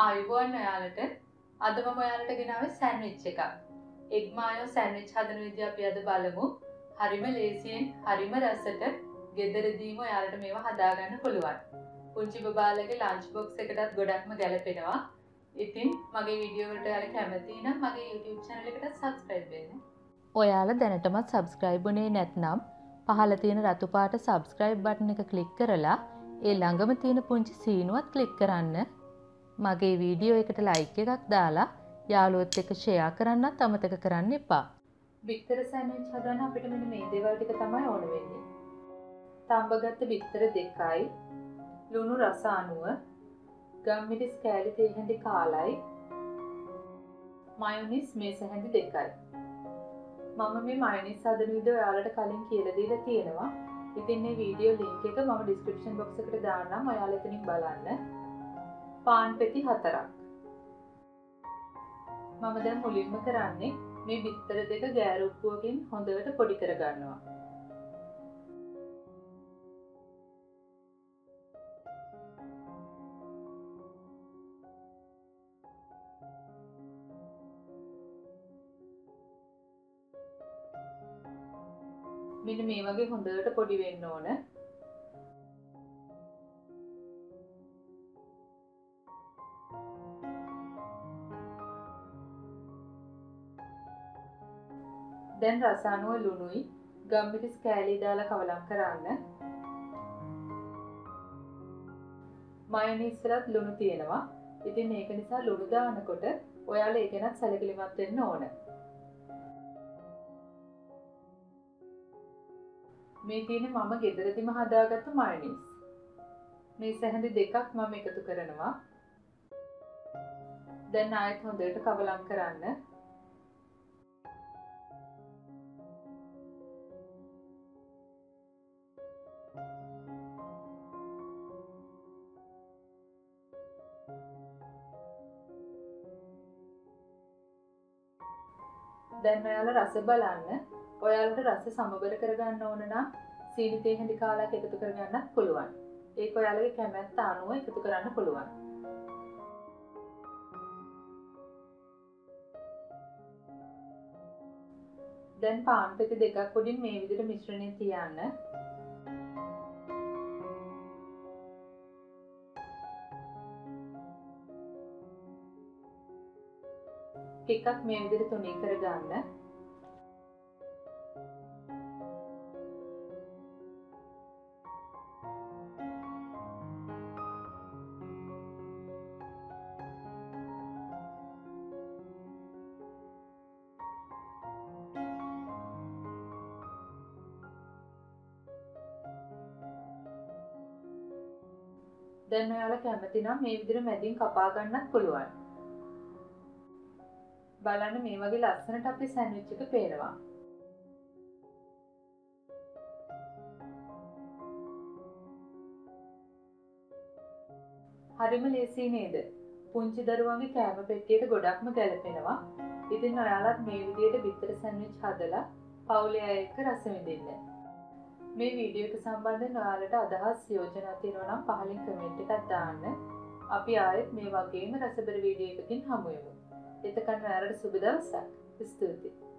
ආයුබෝවන් ඔයාලට අද මම ඔයාලට ගෙනාවේ සෑන්ඩ්විච් එකක්. එග් මායෝ සෑන්ඩ්විච් හදන විදිහ අපි අද බලමු. හරිම ලේසියෙන් හරිම රසට ගෙදරදීම ඔයාලට මේවා හදාගන්න පුළුවන්. පුංචි බබාලගේ ලන්ච් බොක්ස් එකටත් ගොඩක්ම ගැලපෙනවා. ඉතින් මගේ වීඩියෝ වලට ඔයාලා කැමති නම් මගේ YouTube channel එකට subscribe වෙන්න. ඔයාලා දැනටමත් subscribe වුණේ නැත්නම් පහළ තියෙන රතු පාට subscribe button එක click කරලා ඒ ළඟම තියෙන පුංචි සීනුවත් click කරන්න. මගේ වීඩියෝ එකට ලයික් එකක් දාලා යාළුවොත් එක්ක ෂෙයා කරන්නත් අමතක කරන්න එපා. බිත්තර සෑන්ඩ්විච් හදන්න අපිට මෙන්න මේ දේවල් ටික තමයි ඕන වෙන්නේ. තඹගත්ත බිත්තර 2යි, ලුණු රස 90, ගම්මිරිස් කෑලි තේ හැඳි කාලයි, මයොනීස් මේස හැඳි 2යි. මම මේ මයොනීස් හදන විදිහ ඔයාලට කලින් කියලා දීලා තියෙනවා. ඉතින් මේ වීඩියෝ link එක මම description box එකට දාන්නම්. ඔයාලා එතනින් බලන්න. පාන් පෙති 4ක්. මම දැන් මුලින්ම කරන්නේ මේ බිත්තර දෙක ගෑරුප්පුවකින් හොඳට පොඩි කරගන්නවා. මෙන්න මේ වගේ හොඳට පොඩි වෙන්න ඕන. දැන් රස අනුව ලුණුයි ගම්මිරිස් කෑලි දාලා කවලම් කරන්න. මයොනීස් වලත් ලුණු තියෙනවා. ඉතින් ඒක නිසා ලුණු දානකොට ඔයාලා ඒක ගැන සැලකිලිමත් වෙන්න ඕන. මේ තියෙන්නේ මම ගෙදරදීම හදාගත්ත මයොනීස්. මේ සැහැඳි දෙකක් මම එකතු කරනවා. දැන් ආයෙත් හොඳට කවලම් කරන්න. දැන් ඔයාලා රස බලන්න. ඔයාලට රස සමබර කරගන්න ඕන නම් සීනි තේ හැඳි කාලයක් එකතු කරගන්නත් පුළුවන්. ඒක ඔයාලගේ කැමැත්ත අනුව එකතු කරන්න පුළුවන්. දැන් පාන් පෙති දෙකක් උඩින් මේ විදිහට මිශ්‍රණය තියන්න. ටිකක් මේ විදිහට තුනී කරගන්න. දැන් ඔයාලා කැමති නම් මේ විදිහට මැදින් කපා ගන්නත් පුළුවන්. බලන්න මේ වගේ ලස්සනට අපේ සෑන්ඩ්විච් එක පේනවා. හරිම ලේසි නේද? පුංචි දරුවන්ගේ කෑම පෙට්ටියට ගොඩක්ම ගැලපෙනවා. ඉතින් ඔයාලත් මේ විදිහට බිත්තර සෑන්ඩ්විච් හදලා පවුලේ අය එක්ක රස විඳින්න. මේ වීඩියෝ එක සම්බන්ධයෙන් ඔයාලට අදහස් යෝජනා තියෙනවා නම් පහලින් කමෙන්ට් එකක් දාන්න. අපි ආයෙත් මේ වගේම රසබර වීඩියෝ එකකින් හමු වෙමු. එතකන් ඔයාලට සුබ දවසක්. ස්තුතියි.